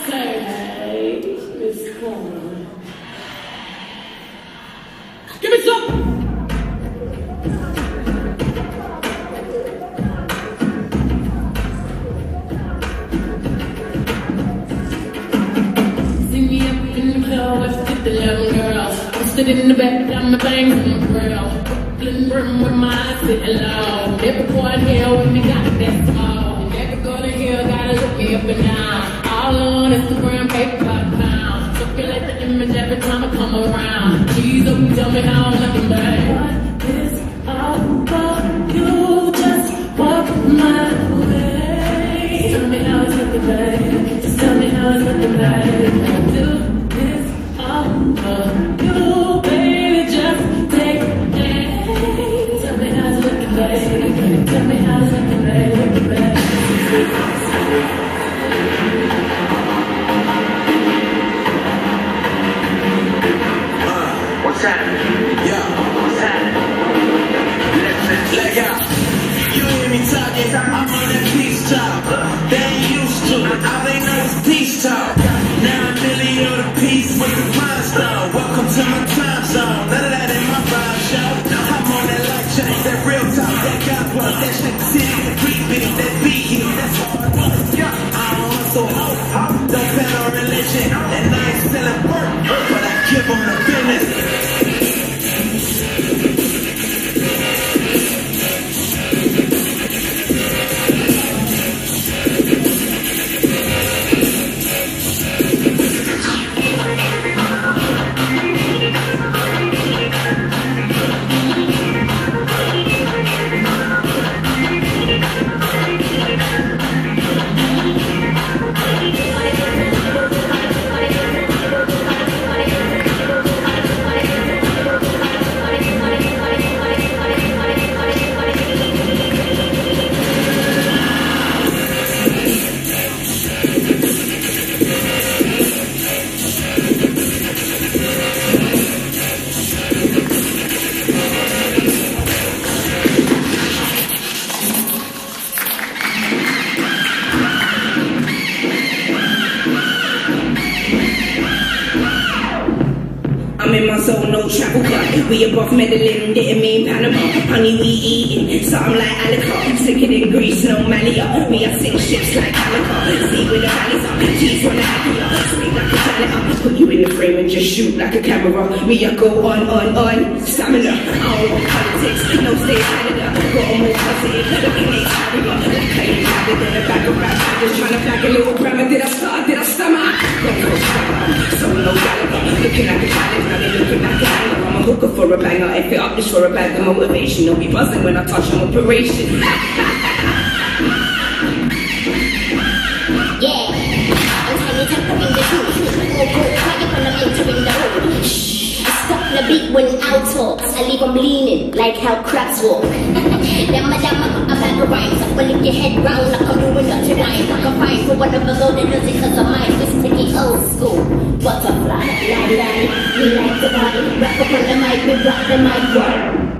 Say, Miss Corner. Give me some! See me up in the club with 50 girls. I'm sitting in the back, got my bangs in the grill. Brooklyn brim with my city low. Every boy in here with me got that small. Every girl in here gotta look me up and down. All on Instagram, paper by the pound. Circulate the image every time I come around. Please don't tell me how I'm looking back. What is all about you? Just walk my way. Tell me how it's looking back. Just tell me how it's looking back. Do this all about you, baby. Just take it. Tell me how it's looking back. Tell me how it's looking back. Looking back. What's happening? Yo, what's happening? Listen, leg out. You hear me talking? I'm on that peace talk. They ain't used to it. All they know is peace talk. Now I'm really on the peace with the rhinestone. Welcome to my time zone. None of that in my rhyme show. I'm on that life change, that real talk, that God work, that shit city, that beat beat, that beat hit. That's all I want. I don't hustle, don't bet on religion, and I ain't selling work, but I give on the business. I'm in my soul, no travel cut. We above Medellin, didn't mean Panama. Honey, we eating, something like Alica. Sicker than Greece, no Malia. Me, I sink ships like Calica. See where the valleys are, G's wanna have you. Speak like a janitor, put you in the frame and just shoot like a camera. Me, I go on, stamina. I don't want politics, no stay Canada. Got a more positive, looking at Carrier. Like I ain't gathered in a bag of rap. Just trying to bag a little grammar. Did I start, did I stammer? So no Gallagher, looking like a challenge. Now they looking like a hanger. I'm a hooker for a banger. If it up this for a bag of motivation, I'll be buzzing when I touch an operation. Yeah, I'm tiny tapping the truth. Why you gonna entering the room? Shh, I stop the beat when out talks. I leave them leaning like how crabs walk. Then madam, I'm a bag of rhymes. I'm gonna lift your head round like I'm doing up tonight. I can fight for one of the golden music cause of mine. Just sticky old school. Butterfly, lie, we like to party. Rock up on the mic, we rock the mic, work.